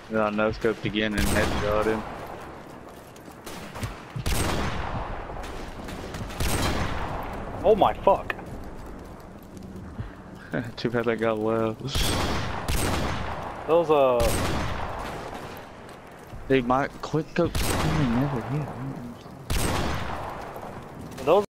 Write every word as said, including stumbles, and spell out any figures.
And I no scoped again and headshot him. Oh my fuck. Too bad I got left. Those uh Dude, my quick scope never hit. those